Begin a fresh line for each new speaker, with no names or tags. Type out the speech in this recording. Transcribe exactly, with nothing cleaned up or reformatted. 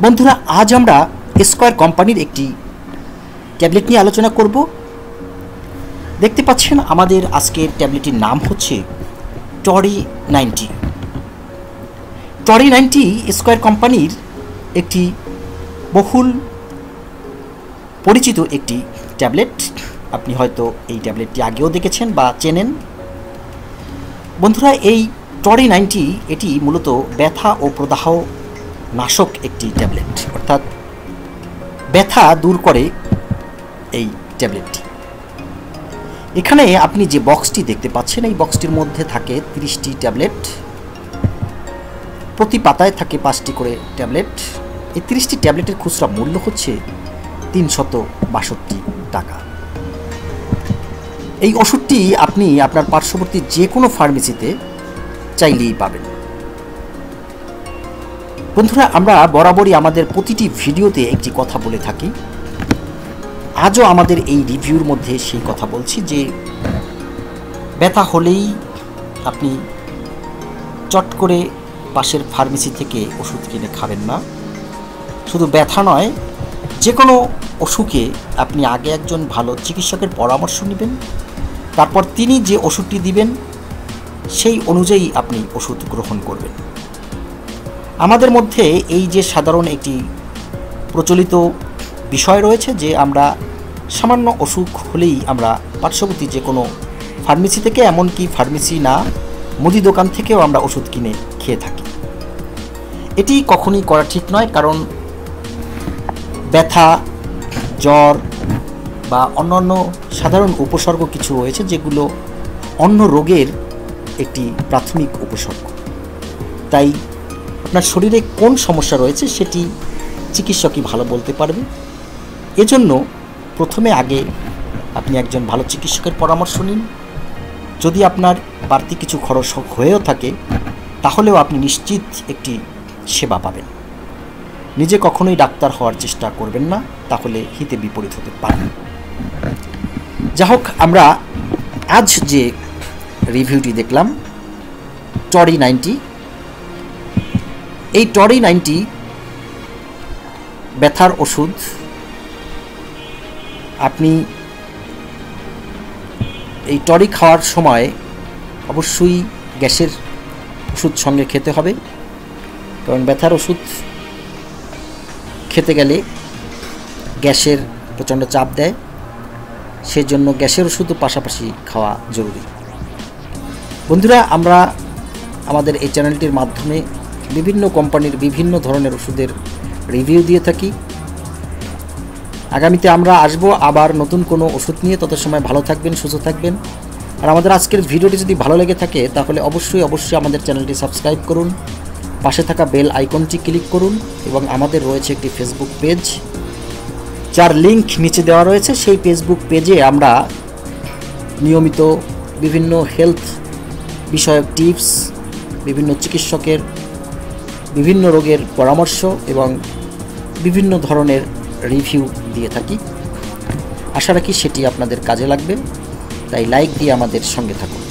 বন্ধুরা, আজ আমরা স্কয়ার কোম্পানির একটি ট্যাবলেট নিয়ে আলোচনা করব। দেখতে পাচ্ছেন আমাদের আজকের ট্যাবলেটটির নাম হচ্ছে টরি নাইনটি। টরি নাইনটি স্কয়ার কোম্পানির একটি বহুল পরিচিত একটি ট্যাবলেট। আপনি হয়তো এই ট্যাবলেটটি আগেও দেখেছেন বা চেনেন। বন্ধুরা, এই টরি নাইনটি এটি মূলত ব্যথা ও প্রদাহ নাশক একটি ট্যাবলেট, অর্থাৎ ব্যথা দূর করে এই ট্যাবলেটটি। এখানে আপনি যে বক্সটি দেখতে পাচ্ছেন, এই বক্সটির মধ্যে থাকে তিরিশটি ট্যাবলেট। প্রতি পাতায় থাকে পাঁচটি করে ট্যাবলেট। এই তিরিশটি ট্যাবলেটের খুচরা মূল্য হচ্ছে তিনশত বাষট্টি টাকা। এই ওষুধটি আপনি আপনার পার্শ্ববর্তী যে কোনো ফার্মেসিতে চাইলেই পাবেন। বন্ধুরা, আমরা বরাবরই আমাদের প্রতিটি ভিডিওতে একটি কথা বলে থাকি। আজও আমাদের এই রিভিউর মধ্যে সেই কথা বলছি যে ব্যথা হলেই আপনি চট করে পাশের ফার্মেসি থেকে ওষুধ কিনে খাবেন না। শুধু ব্যথা নয়, যে কোনো অসুখে আপনি আগে একজন ভালো চিকিৎসকের পরামর্শ নেবেন, তারপর তিনি যে ওষুধটি দিবেন সেই অনুযায়ী আপনি ওষুধ গ্রহণ করবেন। আমাদের মধ্যে এই যে সাধারণ একটি প্রচলিত বিষয় রয়েছে যে আমরা সামান্য অসুখ হলেই আমরা পার্শ্ববর্তী যে কোনো ফার্মেসি থেকে, এমনকি ফার্মেসি না মুদি দোকান থেকেও আমরা ওষুধ কিনে খেয়ে থাকি। এটি কখনই করা ঠিক নয়, কারণ ব্যথা, জ্বর বা অন্যান্য সাধারণ উপসর্গ কিছু রয়েছে যেগুলো অন্য রোগের একটি প্রাথমিক উপসর্গ। তাই আপনার শরীরে কোন সমস্যা রয়েছে সেটি চিকিৎসকই ভালো বলতে পারবে। এজন্য প্রথমে আগে আপনি একজন ভালো চিকিৎসকের পরামর্শ নিন। যদি আপনার বাড়তি কিছু খরচ হয়েও থাকে তাহলেও আপনি নিশ্চিত একটি সেবা পাবেন। নিজে কখনোই ডাক্তার হওয়ার চেষ্টা করবেন না, তাহলে হিতে বিপরীত হতে পারে। যা হোক, আমরা আজ যে রিভিউটি দেখলাম টরি নাইনটি, এই টরি নাইনটি ব্যথার ওষুধ। আপনি এই টরি খাওয়ার সময় অবশ্যই গ্যাসের ওষুধ সঙ্গে খেতে হবে, কারণ ব্যথার ওষুধ খেতে গেলে গ্যাসের প্রচণ্ড চাপ দেয়। সেজন্য গ্যাসের ওষুধও পাশাপাশি খাওয়া জরুরি। বন্ধুরা, আমরা আমাদের এই চ্যানেলটির মাধ্যমে বিভিন্ন কোম্পানির বিভিন্ন ধরনের ওষুধের রিভিউ দিয়ে থাকি। আগামীতে আমরা আসবো আবার নতুন কোনো ওষুধ নিয়ে। তত সময় ভালো থাকবেন, সুস্থ থাকবেন। আর আমাদের আজকের ভিডিওটি যদি ভালো লেগে থাকে তাহলে অবশ্যই অবশ্যই আমাদের চ্যানেলটি সাবস্ক্রাইব করুন, পাশে থাকা বেল আইকনটি ক্লিক করুন, এবং আমাদের রয়েছে একটি ফেসবুক পেজ যার লিঙ্ক নিচে দেওয়া রয়েছে। সেই ফেসবুক পেজে আমরা নিয়মিত বিভিন্ন হেলথ বিষয়ক টিপস, বিভিন্ন চিকিৎসকের বিভিন্ন রোগের পরামর্শ এবং বিভিন্ন ধরনের রিভিউ দিয়ে থাকি। আশা রাখি সেটি আপনাদের কাজে লাগবে। তাই লাইক দিয়ে আমাদের সঙ্গে থাকুন।